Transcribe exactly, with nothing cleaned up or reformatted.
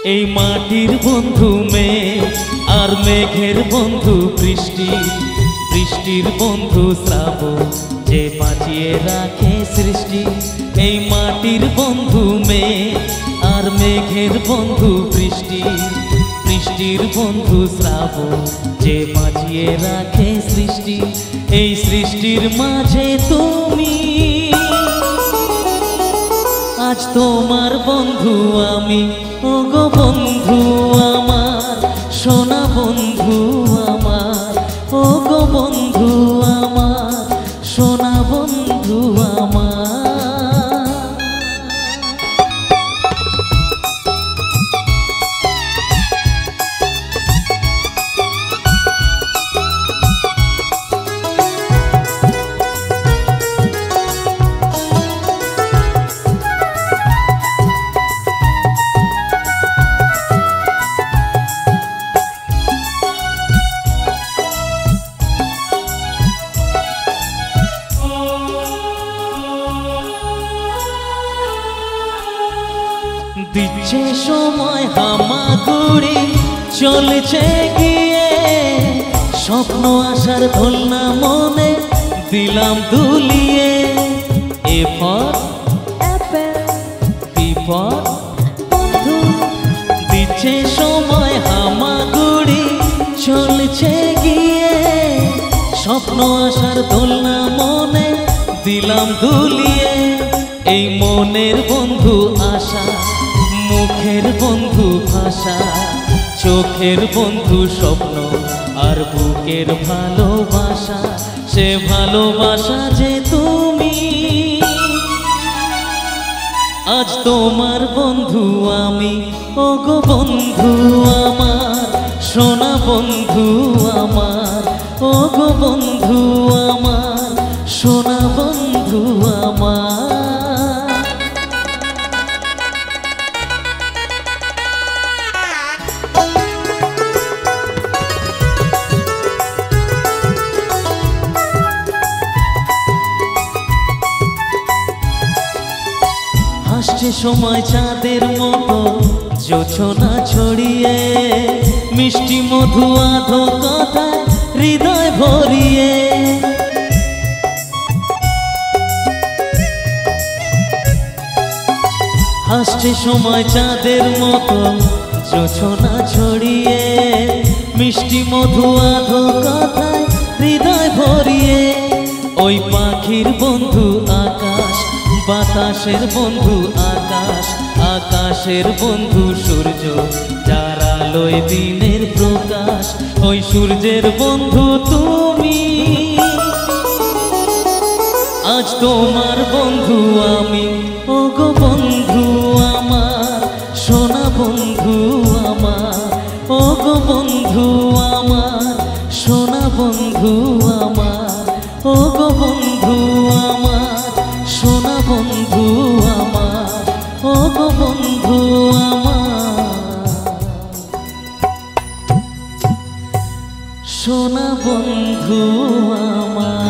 এই মাটির বন্ধু মেঘ আর মেঘের বন্ধু বৃষ্টি, বৃষ্টির বন্ধু শ্রাবণ যে বাঁচিয়ে রাখে সৃষ্টি। এই মাটির বন্ধু মেঘ আর মেঘের বন্ধু বৃষ্টি, বৃষ্টির বন্ধু শ্রাবণ যে বাঁচিয়ে রাখে সৃষ্টি। এই সৃষ্টির মাঝে তুমি, আজ তোমার বন্ধু আমি, ও গো বন্ধু আমার, সোনা বন্ধু আমার, ও গো বন্ধু আমার, সোনা বন্ধু আমার। দিচ্ছে সময় হামাগুড়ি চলেছে গিয়ে, স্বপ্ন আসার দোলনা মনে দিলাম দুলিয়ে। A for apple, B for বন্ধু। দিচ্ছে সময় হামাগুড়ি চলেছে গিয়ে, স্বপ্ন আসার দোলনা মনে দিলাম দুলিয়ে। এই মনের বন্ধু আশা, মুখের বন্ধু ভাষা, চোখের বন্ধু স্বপ্ন আর বুকের ভালোবাসা। সে ভালোবাসা যে তুমি, আজ তোমার বন্ধু আমি, ও গো বন্ধু আমার, সোনা বন্ধু আমার, ও গো বন্ধু আমার, সোনা বন্ধু আমার। আসছে সময় চাঁদের মতো জোছনা ছড়িয়ে, মিষ্টি মধু আধো কথায় হৃদয় ভরিয়ে। আসছে সময় চাঁদের মতো জোছনা ছড়িয়ে, মিষ্টি মধু আধো কথায় হৃদয় ভরিয়ে। ওই পাখির বন্ধু আকাশ, বাতাসের বন্ধু আকাশ, আকাশের বন্ধু সূর্য, যার আলোয় দিনের প্রকাশ। ওই সূর্যের বন্ধু তুমি, আজ তোমার বন্ধু আমি, ও গো বন্ধু আমার, সোনা বন্ধু আমার, ও গো বন্ধু আমার, সোনা বন্ধু আমার, ও গো বন্ধু আমার, সোনা বন্ধু আমার, ও গো বন্ধু আমার, সোনা বন্ধু আমার।